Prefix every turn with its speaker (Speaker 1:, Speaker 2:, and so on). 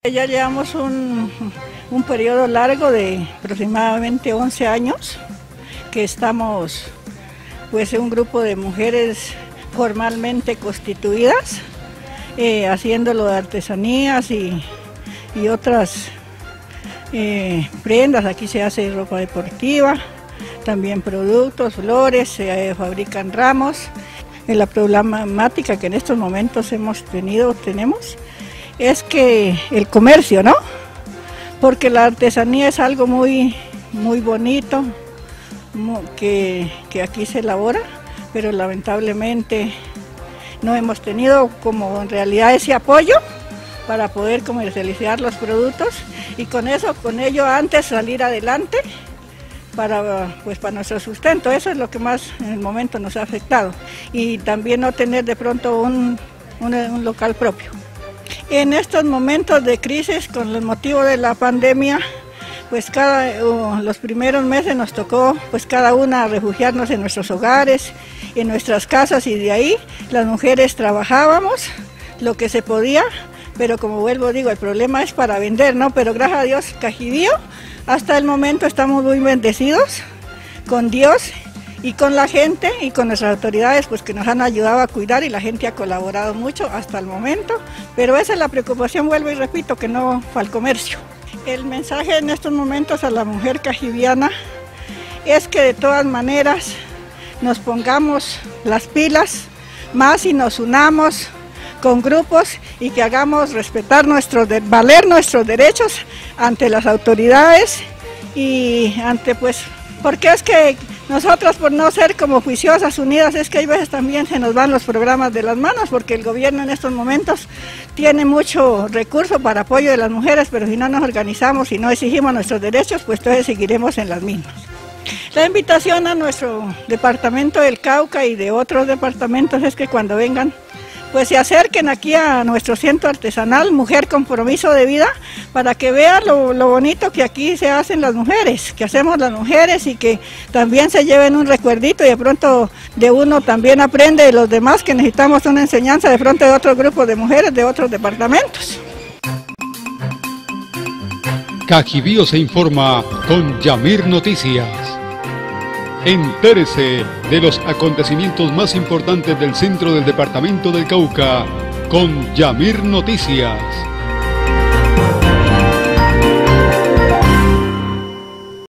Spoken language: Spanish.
Speaker 1: Ya llevamos un periodo largo de aproximadamente 11 años que estamos pues un grupo de mujeres formalmente constituidas, haciéndolo de artesanías y otras prendas. Aquí se hace ropa deportiva, también productos, flores, se fabrican ramos. La problemática que en estos momentos tenemos, es que el comercio, ¿no? Porque la artesanía es algo muy bonito que aquí se elabora, pero lamentablemente no hemos tenido como en realidad ese apoyo para poder comercializar los productos y con ello antes salir adelante para nuestro sustento. Eso es lo que más en el momento nos ha afectado, y también no tener de pronto un local propio. En estos momentos de crisis, con el motivo de la pandemia, pues los primeros meses nos tocó pues cada una refugiarnos en nuestros hogares, en nuestras casas, y de ahí las mujeres trabajábamos lo que se podía, pero como vuelvo digo, el problema es para vender, ¿no? Pero gracias a Dios, Cajibío, hasta el momento estamos muy bendecidos con Dios y con la gente y con nuestras autoridades, pues que nos han ayudado a cuidar, y la gente ha colaborado mucho hasta el momento, pero esa es la preocupación, vuelvo y repito, que no fue al comercio. El mensaje en estos momentos a la mujer cajibiana es que de todas maneras nos pongamos las pilas más y nos unamos con grupos y que hagamos respetar valer nuestros derechos ante las autoridades y porque es que nosotros, por no ser como juiciosas unidas, es que hay veces también se nos van los programas de las manos, porque el gobierno en estos momentos tiene mucho recurso para apoyo de las mujeres, pero si no nos organizamos y no exigimos nuestros derechos, pues entonces seguiremos en las mismas. La invitación a nuestro departamento del Cauca y de otros departamentos es que cuando vengan, pues se acerquen aquí a nuestro centro artesanal Mujer Compromiso de Vida, para que vean lo bonito que aquí se hacen las mujeres, que hacemos las mujeres, y que también se lleven un recuerdito, y de pronto de uno también aprende de los demás, que necesitamos una enseñanza de pronto de otro grupo de mujeres de otros departamentos.
Speaker 2: Cajibío se informa con Yamir Noticias. Entérese de los acontecimientos más importantes del centro del departamento del Cauca con Yamir Noticias.